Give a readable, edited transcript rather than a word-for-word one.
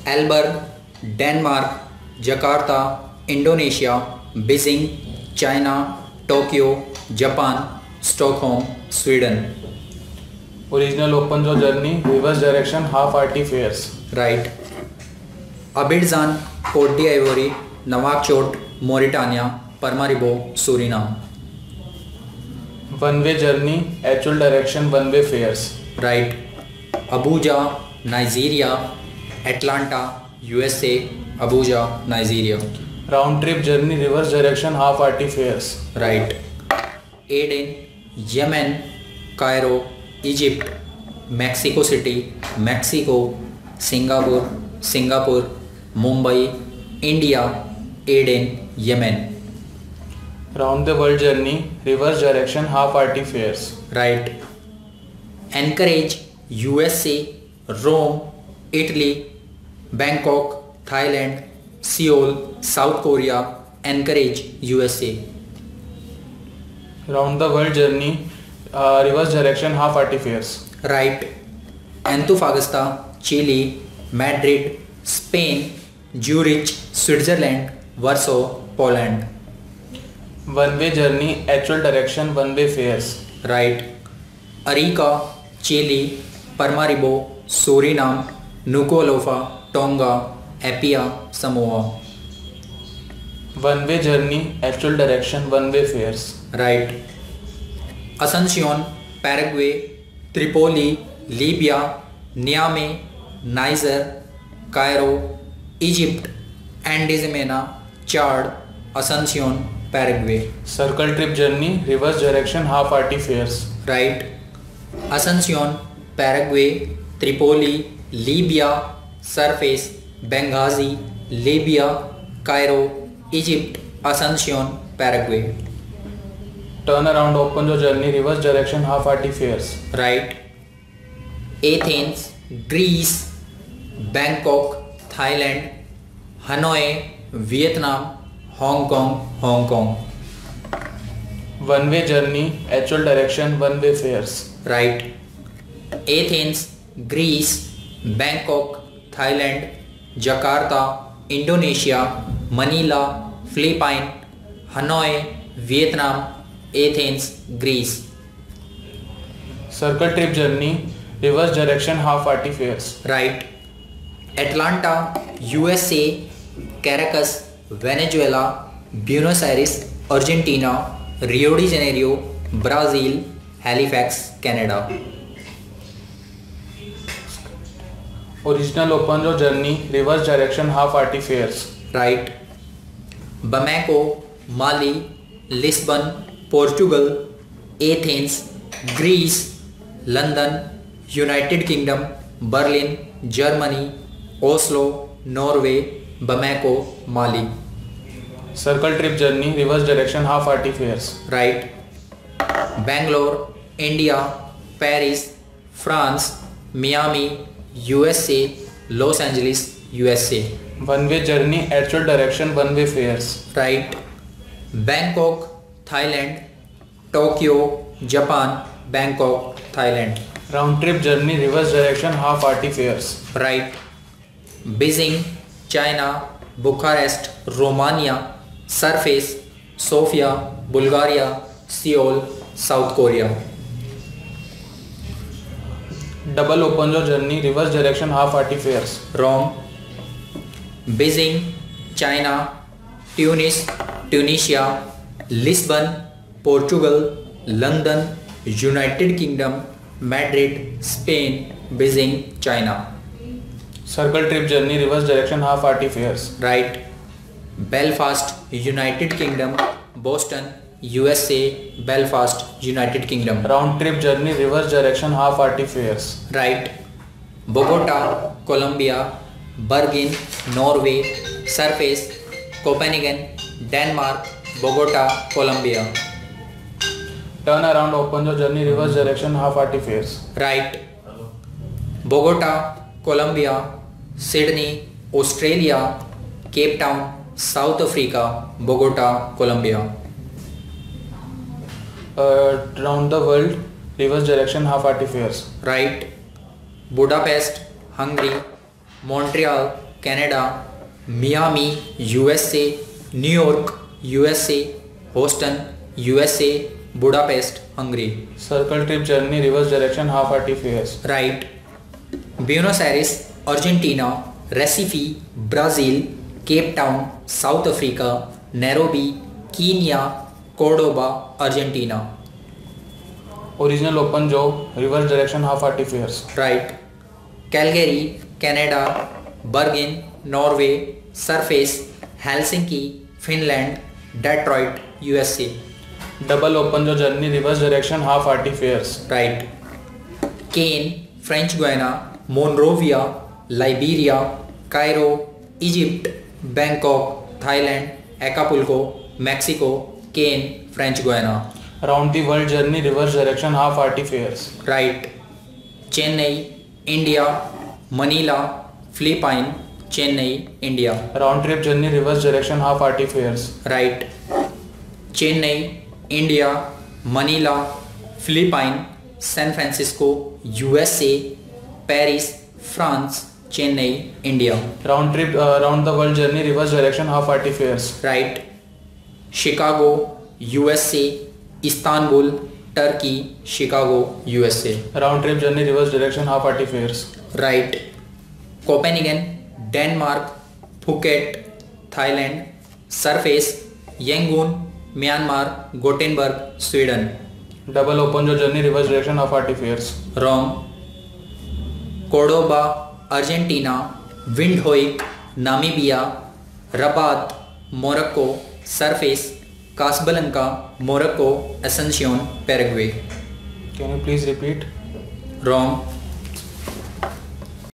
एल्बर्ग, Denmark, Jakarta, Indonesia, Beijing, China, Tokyo, Japan, Stockholm, Sweden. Original open jaw journey, reverse direction, half RT fares. Right. Abidjan, Cote d'Ivoire, Nouakchott, Mauritania, Paramaribo, Suriname. One way journey, actual direction, one way fares. Right. Abuja, Nigeria, Atlanta, USA, Abuja, Nigeria. Round trip journey, reverse direction, half RT fares. Right. Aden, Yemen, Cairo, Egypt, Mexico City, Mexico, Singapore, Singapore, Mumbai, India, Aden, Yemen. Round the world journey, reverse direction, half RT fares. Right. Anchorage, USA, Rome, Italy, Bangkok, Thailand, Seoul, South Korea, Anchorage, USA. Round the world journey, reverse direction, half RT fares. Right. Antofagasta, Chile, Madrid, Spain, Zurich, Switzerland, Warsaw, Poland. One way journey, actual direction, one way fares. Right. Arica, Chile, Paramaribo, Suriname, Nuku'alofa, Tonga, Apia, Samoa. One way journey, actual direction, one way fares. Right. Asuncion, Paraguay, Tripoli, Libya, Niamey, Niger, Cairo, Egypt, N'Djamena, Chad, असंसियोन, Paraguay. Circle trip journey, reverse direction, half RT fares. Right. Asuncion, Paraguay, Tripoli, Libya, surface, Benghazi, Libya, Cairo, Egypt, Asuncion, Paraguay. Turn around open jaw journey, reverse direction, half RT fares. Right. Athens, Greece, Bangkok, Thailand, Hanoi, Vietnam, Hong Kong, Hong Kong. One way journey, actual direction, one way fares. Right. Athens, Greece, Bangkok, Thailand, Jakarta, Indonesia, Manila, Philippine, Hanoi, Vietnam, Athens, Greece. Circle trip journey, reverse direction, half RT fares. Right. Atlanta, USA, Caracas, Venezuela, Buenos Aires, Argentina, Rio de Janeiro, Brazil, Halifax, Canada. Original open jaw journey, reverse direction, half RT fares. Right. Bamako, Mali, Lisbon, Portugal, Athens, Greece, London, United Kingdom, Berlin, Germany, Oslo, Norway, Bamako, Mali. Circle trip journey, reverse direction, half RT fares. Right. Bangalore, India, Paris, France, Miami, USA, Los Angeles, USA. One way journey, actual direction, one way fares. Right. Bangkok, Thailand, Tokyo, Japan, Bangkok, Thailand. Round trip journey, reverse direction, half RT fares. Right. Beijing, China, Bucharest, Romania, surface, Sofia, Bulgaria, Seoul, South Korea. Double open jaw journey, reverse direction, half RT fares. Wrong, Beijing, China, Tunis, Tunisia, Lisbon, Portugal, London, United Kingdom, Madrid, Spain, Beijing, China. Circle trip journey, reverse direction, half RT fares. Right. Belfast, United Kingdom, Boston, USA, Belfast, United Kingdom. Round trip journey, reverse direction, half RT fares. Right. Bogota, Colombia, Bergen, Norway, surface, Copenhagen, Denmark, Bogota, Colombia. Turn around open jaw journey, reverse direction, half RT fares. Right. Bogota, Colombia, Sydney, Australia, Cape Town, South Africa, Bogota, Colombia. Round the world, reverse direction, half RT fares. Right. Budapest, Hungary, Montreal, Canada, Miami USA, New York USA, Houston USA, Budapest Hungary. Circle trip journey reverse direction half R T fares. Right. Buenos Aires Argentina, Recife Brazil, Cape Town South Africa, Nairobi Kenya, Cordoba Argentina. Original open jaw reverse direction half R T fares. Right. Calgary Canada, Bergen Norway, surface Helsinki Finland, Detroit USA। Double open jaw journey reverse direction half R T fares. Right. Cayenne French Guiana, Monrovia Liberia, Cairo Egypt, Bangkok Thailand, Acapulco Mexico, Cayenne French Guiana. Round the world journey reverse direction half R T fares. Right. Chennai India, Manila Philippine, Chennai India. Round trip journey reverse direction half R T fares. Right. Chennai India, Manila Philippine, San Francisco USA, Paris France, Chennai India. Round trip round the world journey reverse direction half R T fares. Right. Chicago USA, Istanbul Turkey, Chicago USA। Round trip journey reverse direction half R T fares. Right. Copenhagen Denmark, Phuket Thailand, surface Yangon Myanmar, Gothenburg Sweden. Double open jaw journey reverse direction half R T fares. Wrong Cordoba Argentina, Windhoek Namibia, Rabat Morocco, surface Casablanca Morocco, Asuncion Paraguay. Can you please repeat? Rome